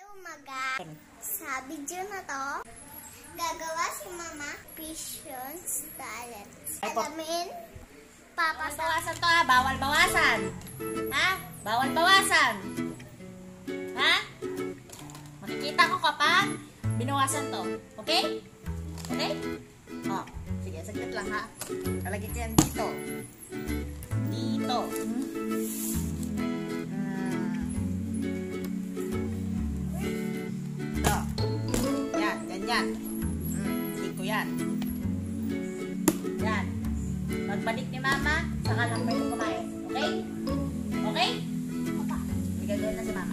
umaga. Sa video na to, gagawa si Mama Visions Talent. Alamin, Bawal bawasan to ha, bawal bawasan. Ha? Bawal bawasan. Ha? Makikita ko kapag binawasan to. Okay? Okay? Oh, sige, saglit lang ha. Kalagay ko yan dito. Dito. Ito. Yan, ganyan. Hindi ko yan. Yan. Pagbalik ni Mama, saka lang pwede kumain. Okay? Okay? May gagawin na si Mama.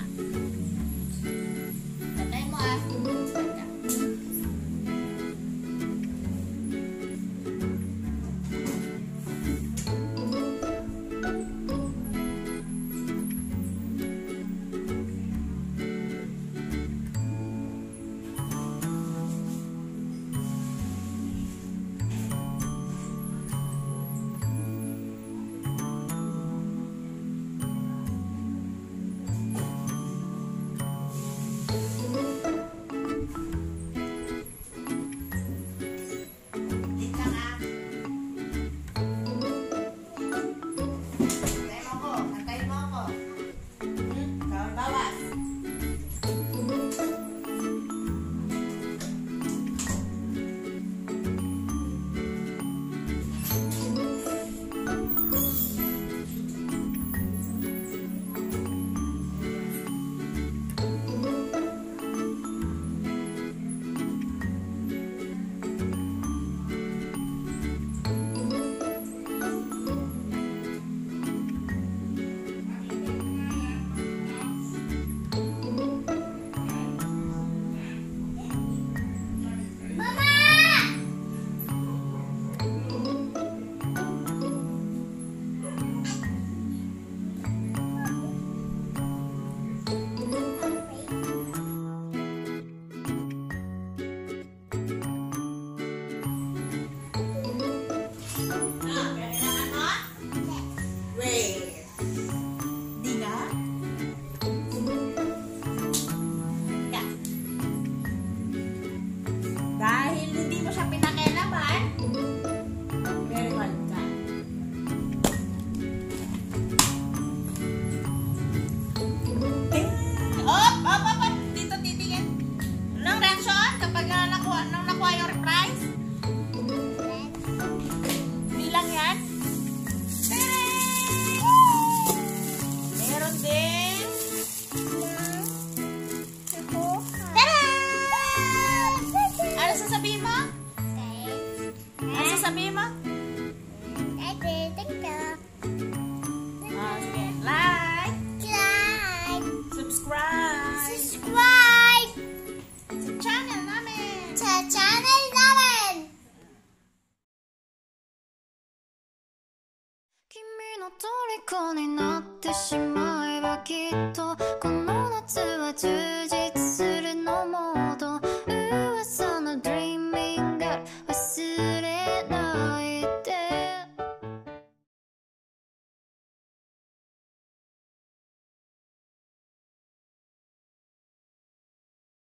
Tatay mo ah. Dahil hindi mo siya pinakialaman, meron ka. Op! Dito titingin. Anong reaction kapag nakuha yung reprise? Bilang yan? Meron din. Ano sasabihin mo? Ano sasabihin mo? Sige. Like. Subscribe. Sa channel namin. 君の虜になってしまえばきっと